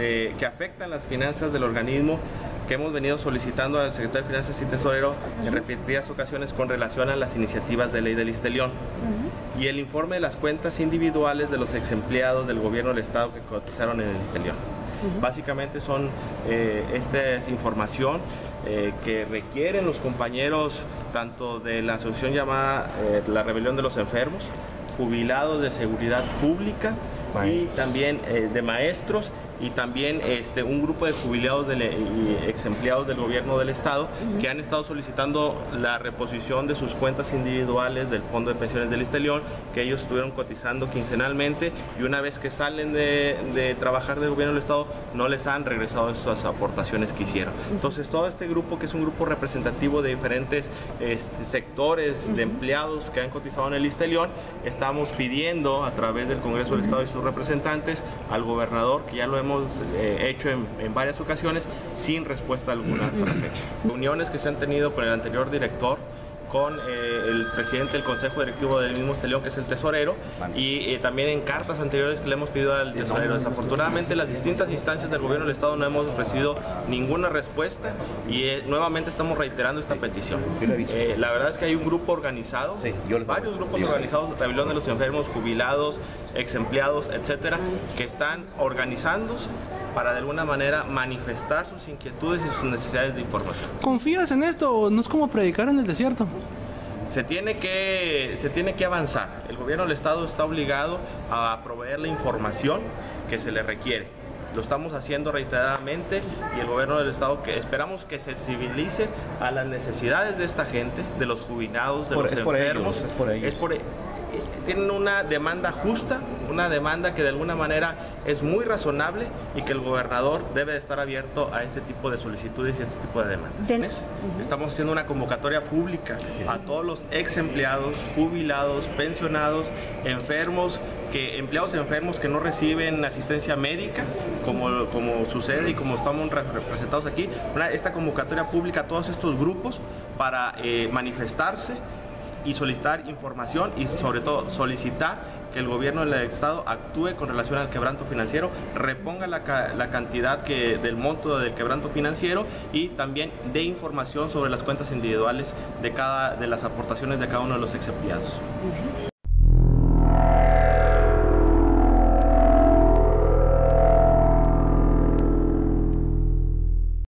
que afectan las finanzas del organismo, que hemos venido solicitando al secretario de Finanzas y Tesorero en repetidas ocasiones con relación a las iniciativas de ley del ISSSTELION. Y el informe de las cuentas individuales de los exempleados del gobierno del Estado que cotizaron en el ISSSTELION. Básicamente esta es información que requieren los compañeros tanto de la asociación llamada la Rebelión de los Enfermos, jubilados de seguridad pública y también de maestros, y también un grupo de jubilados y ex empleados del gobierno del Estado que han estado solicitando la reposición de sus cuentas individuales del Fondo de Pensiones del ISSSTELION, que ellos estuvieron cotizando quincenalmente, y una vez que salen de trabajar del gobierno del Estado no les han regresado esas aportaciones que hicieron. Entonces todo este grupo, que es un grupo representativo de diferentes sectores de empleados que han cotizado en el ISSSTELION, estamos pidiendo a través del Congreso del Estado y sus representantes al gobernador, que ya lo hemos hecho en varias ocasiones sin respuesta alguna hasta la fecha. Reuniones que se han tenido con el anterior director, con el presidente del Consejo Directivo del mismo ISSSTELION, que es el tesorero, y también en cartas anteriores que le hemos pedido al tesorero. Desafortunadamente, las distintas instancias del gobierno del Estado no hemos recibido ninguna respuesta, y nuevamente estamos reiterando esta petición. La verdad es que hay un grupo organizado, varios grupos organizados, Rebelión de los Enfermos, jubilados, ex empleados, etcétera, que están organizándose para de alguna manera manifestar sus inquietudes y sus necesidades de información. ¿Confías en esto o no es como predicar en el desierto? Se tiene que avanzar. El gobierno del Estado está obligado a proveer la información que se le requiere. Lo estamos haciendo reiteradamente, y el gobierno del Estado que esperamos que se sensibilice a las necesidades de esta gente, de los jubilados, de los enfermos. Tienen una demanda justa, una demanda que de alguna manera es muy razonable, y que el gobernador debe de estar abierto a este tipo de solicitudes y a este tipo de demandas. Estamos haciendo una convocatoria pública a todos los ex empleados, jubilados, pensionados, enfermos, empleados enfermos que no reciben asistencia médica, como sucede y como estamos representados aquí. Esta convocatoria pública a todos estos grupos para manifestarse y solicitar información, y sobre todo solicitar que el gobierno del Estado actúe con relación al quebranto financiero, reponga la cantidad del monto del quebranto financiero, y también dé información sobre las cuentas individuales de las aportaciones de cada uno de los ex empleados.